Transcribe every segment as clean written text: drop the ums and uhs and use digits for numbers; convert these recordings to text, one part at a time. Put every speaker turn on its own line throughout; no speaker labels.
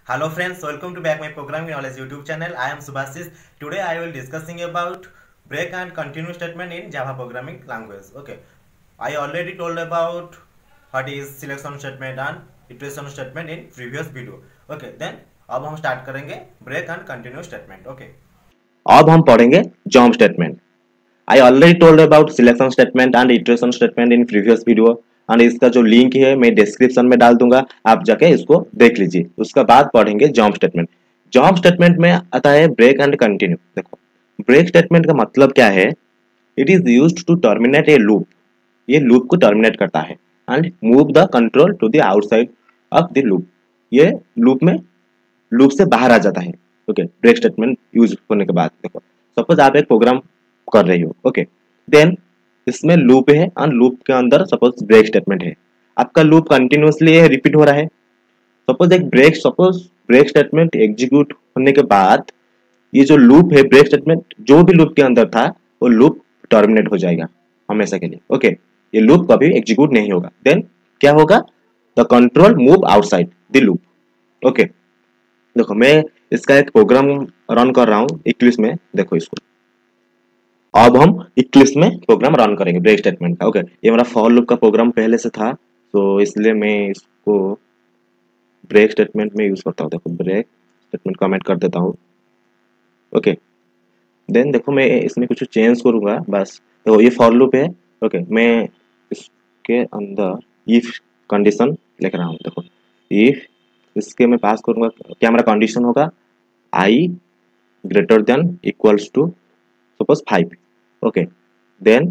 Hello friends, welcome to back my programming knowledge YouTube channel. I am Subhasis. Today I will discussing about break and continue statement in Java programming language. Okay, I already told about what is selection statement and iteration statement in previous video. Okay, then अब हम start करेंगे break and continue statement. Okay.
अब हम पढ़ेंगे jump statement. I already told about selection statement and iteration statement in previous video and इसका जो link है मैं डिस्क्रिप्शन में डाल दूंगा, आप जाके इसको देख लीजिए। उसके बाद पढ़ेंगे जंप स्टेटमेंट। जंप स्टेटमेंट में आता है ब्रेक एंड कंटिन्यू। देखो, ब्रेक स्टेटमेंट का मतलब क्या है? It is used to terminate a loop. ये लूप को टर्मिनेट करता है and move the control to the outside of the loop. ये लूप से बाहर आ जाता है। ओके, ब्रेक स्टेटमेंट यूज होने के बाद देखो, सपोज आप एक प्रोग्राम कर रही हो। ओके, देन इसमें लूप है और लूप के अंदर सपोज ब्रेक स्टेटमेंट है। आपका लूप कंटिन्यूअसली रिपीट हो रहा है। सपोज ब्रेक स्टेटमेंट एग्जीक्यूट होने के बाद ये जो लूप है, ब्रेक स्टेटमेंट जो भी लूप के अंदर था वो लूप टर्मिनेट हो जाएगा हमेशा के लिए। ओके, ये लूप कभी एग्जीक्यूट नहीं होगा। देन क्या होगा? The control move outside the loop. Okay, देखो मैं इसका एक प्रोग्राम रन कर रहा हूँ इक्लिप्स में। देखो इसको, अब हम इक्लिप्स में प्रोग्राम रन करेंगे ब्रेक स्टेटमेंट का। ओके, ये मेरा फॉर लूप का प्रोग्राम पहले से था, तो इसलिए मैं इसको ब्रेक स्टेटमेंट में यूज करता हूँ। देखो, ब्रेक स्टेटमेंट कमेंट कर देता हूँ। ओके, देन देखो मैं इसमें कुछ चेंज करूंगा बस। देखो ये फॉर लूप है। ओके, मैं इसके अंदर इफ कंडीशन लिख रहा हूँ। देखो, इफ इसके मैं पास करूंगा, क्या मेरा कंडीशन होगा? I greater than equals to suppose 5। Okay, then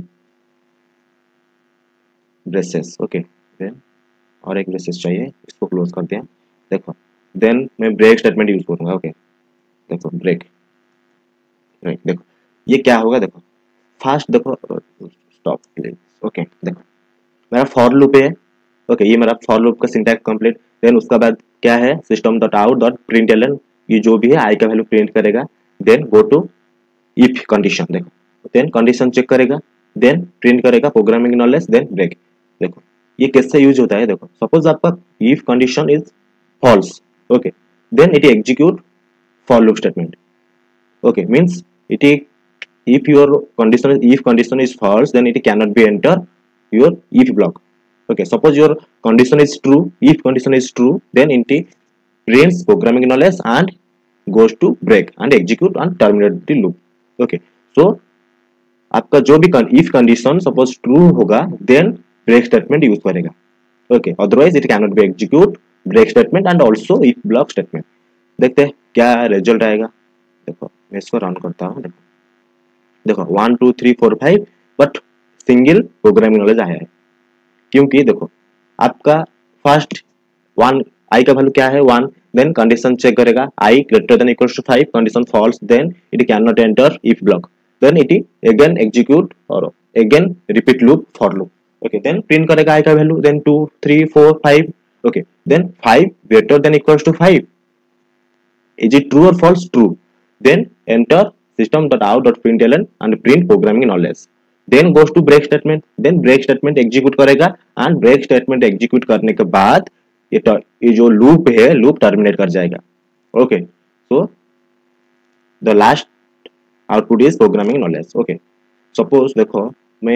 braces. Okay, then और एक ब्रेसेस चाहिए, इसको क्लोज कर दिया। देखो, देन मैं ब्रेक स्टेटमेंट यूज करूंगा। ओके, देखो ब्रेक देखो ये क्या होगा। देखो फास्ट, देखो स्टॉप प्लीज। ओके, देखो मेरा फॉर लूप है। ओके, ये मेरा फॉर लूप का सिंटैक्स कंप्लीट। देन उसका बाद क्या है? System dot out dot println, ये जो भी है आई का वैल्यू प्रिंट करेगा। Then go to if condition. देखो, देन कंडीशन चेक करेगा, देन प्रिंट करेगा प्रोग्रामिंग नॉलेज, देन ब्रेक। देखो ये कैसे यूज होता है? देखो सपोज आपका if condition is false. Okay, then it execute for loop statement. Okay, means it if your condition is false, then it cannot be enter your if block. Okay, suppose your condition is true, if condition is true, then it prints programming knowledge and goes to break and execute and terminate the loop. Okay, so आपका जो भी if condition suppose true होगा, then break statement use करेगा। Okay, otherwise it cannot be execute break statement and also if block statement। देखते हैं क्या result आएगा। देखो मैं इसको रन करता हूँ। देखो 1 2 3 4 5 बट सिंगल प्रोग्रामिंग नॉलेज आया है। क्योंकि देखो आपका फर्स्ट वन आई का वैल्यू क्या है? 1। देन कंडीशन चेक करेगा, I greater than equals to 5, condition false, then it can not enter if block, then it again execute और again repeat loop for loop. Okay, then print करेगा I का value, then 2 3 4 5। Okay, then 5 greater than equals to 5, is it true or false? True. Then enter system.out.println and print programming knowledge. Then goes to break statement. Then break statement execute करेगा and break statement execute करने के बाद ये जो loop है loop terminate कर जाएगा। Okay, so the last output is programming knowledge. Okay, suppose देखो मैं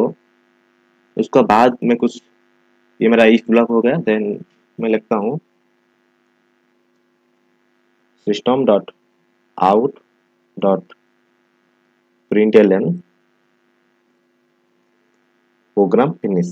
इसका बाद में कुछ, ये मेरा if block हो गया। then मैं लिखता हूँ system dot out dot println program finish।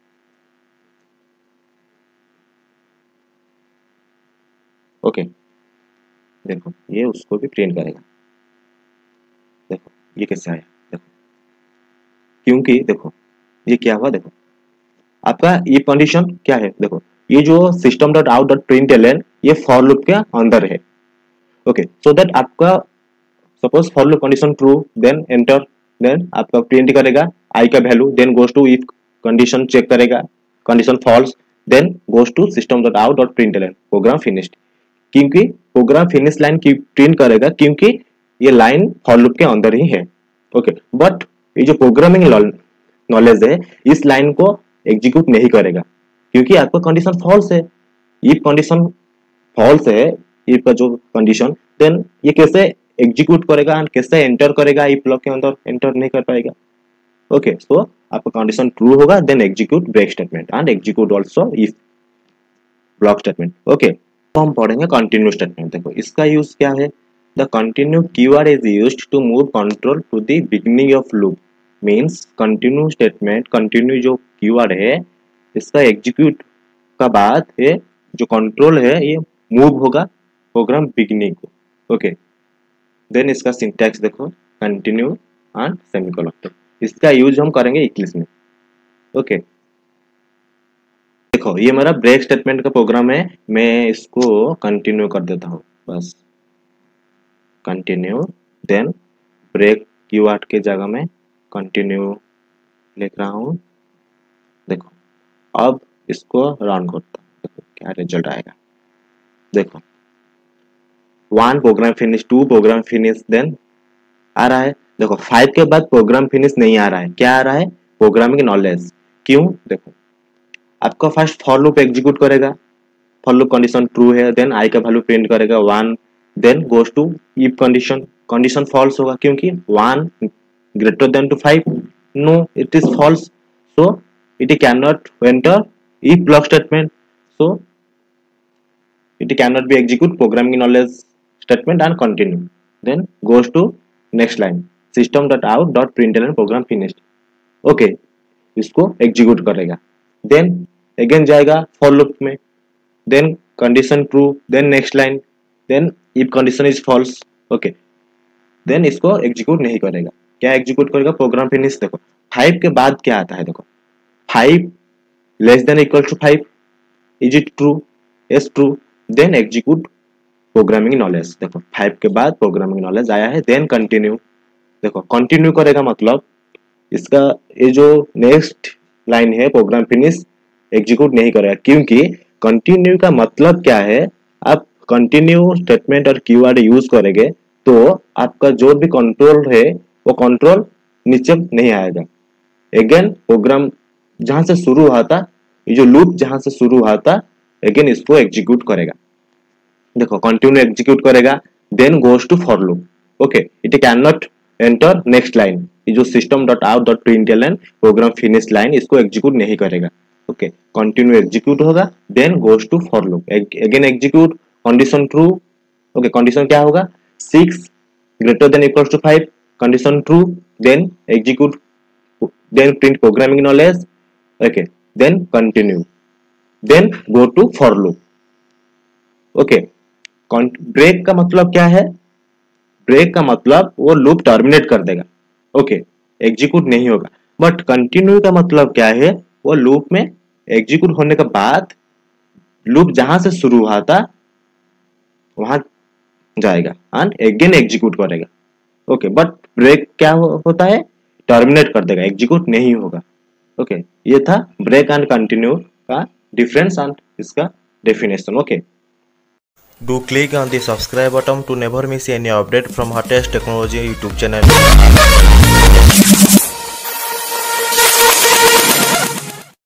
Okay, देखो ये उसको भी प्रिंट करेगा। देखो ये कैसे आया? देखो क्योंकि देखो ये क्या हुआ? देखो आपका ये कंडीशन क्या है? देखो ये जो system dot out dot println ये फॉर लूप के अंदर है। ओके, सो दैट आपका suppose for loop condition true, then enter, then आपका प्रिंट करेगा आई का value, then goes to if condition check करेगा, condition false, then goes to system dot out dot println program finished. क्योंकि program finish line की print करेगा क्योंकि ये line for loop के अंदर ही है। ओके, बट ये जो प्रोग्रामिंग नॉलेज है इस लाइन को एग्जीक्यूट नहीं करेगा क्योंकि आपका कंडीशन फॉल्स है। इफ कंडीशन फॉल्स है इफ का जो कंडीशन, देन ये कैसे एग्जीक्यूट करेगा एंड कैसे एंटर करेगा, इफ ब्लॉक के अंदर एंटर नहीं कर पाएगा। ओके, सो आपका कंडीशन ट्रू होगा, then execute break statement and execute also if block statement. Okay, तो हम पढ़ेंगे कंटिन्यू स्टेटमेंट। देखो इसका यूज क्या है, the continue keyword is used to move control to the beginning of loop. Means continue statement, continue जो keyword है इसका एग्जीक्यूट का बाद है जो कंट्रोल है ये मूव होगा प्रोग्राम बिगिनिंग को। ओके, देन इसका सिंटैक्स देखो, कंटिन्यू एंड सेमीकोलन। तो इसका यूज हम करेंगे इक्लिप्स में। ओके, देखो ये मेरा ब्रेक स्टेटमेंट का प्रोग्राम है, मैं इसको कंटिन्यू कर देता हूँ, बस कंटिन्यू, देन ब्रेक कीवर्ड के जगह में कंटिन्यू लिख रहा हूँ। देखो अब इसको रन करता हूँ, देखो क्या रिजल्ट आएगा। देखो 1 program finish, 2 program finish, then आ रहा है। देखो 5 के बाद प्रोग्राम फिनिश नहीं आ रहा है, क्या आ रहा है, प्रोग्रामिंग नॉलेज। क्यों, देखो आपका फर्स्ट फॉर लूप एग्जीक्यूट करेगा, फॉर लूप कंडीशन ट्रू है, देन आई का वैल्यू प्रिंट करेगा 1, then goes to if condition, condition false होगा क्योंकि 1 greater than to 5, no it is false, so it can not enter if block statement, so it can not be execute programming knowledge statement and continue, then goes to next line system.out.println program finished. Okay, इसको execute करेगा, then again जाएगा for loop में, then condition true, then next line, then if condition is false. Okay, then इसको execute नहीं करेगा, क्या execute करेगा, programme finish. देखो 5 के बाद क्या आता है, देखो 5 less than equal to 5, is it true, yes true, then execute programming knowledge. देखो 5 के बाद प्रोग्रामिंग नॉलेज आया है, देन कंटिन्यू। देखो कंटिन्यू करेगा मतलब इसका ये जो नेक्स्ट लाइन है प्रोग्राम फिनिश एग्जीक्यूट नहीं करेगा, क्योंकि कंटिन्यू का मतलब क्या है, आप कंटिन्यू स्टेटमेंट और कीवर्ड यूज करेंगे तो आपका जो भी कंट्रोल है वो कंट्रोल नीचे नहीं आएगा। अगेन प्रोग्राम जहां से शुरू हुआ था, ये जो लूप जहां से शुरू हुआ था, अगेन इसको एग्जीक्यूट करेगा। देखो कंटिन्यू एग्जीक्यूट करेगा, then goes to for loop. Okay, it can not enter next line, ये जो system.out.println प्रोग्राम फिनिश लाइन इसको एग्जीक्यूट नहीं करेगा। ओके, कंटिन्यू एग्जीक्यूट होगा, then goes to for loop, again execute, condition true. Okay, condition क्या होगा, 6 greater than equal to 5, condition true, then execute, then print programming knowledge. Okay, then continue, then go to for loop. Okay, break का मतलब क्या है, break का मतलब वो loop terminate कर देगा। ओके, एग्जीक्यूट नहीं होगा। बट कंटिन्यू का मतलब क्या है, वो लूप में एग्जीक्यूट होने के बाद लूप जहां से शुरू हुआ था वहां जाएगा एंड अगेन एग्जीक्यूट करेगा। ओके, बट ब्रेक क्या होता है, टर्मिनेट कर देगा, एग्जीक्यूट नहीं होगा। ओके, ये था ब्रेक एंड कंटिन्यू का डिफरेंस एंड इसका definition. Okay,
do click on the subscribe button to never miss any update from hottest technology YouTube channel.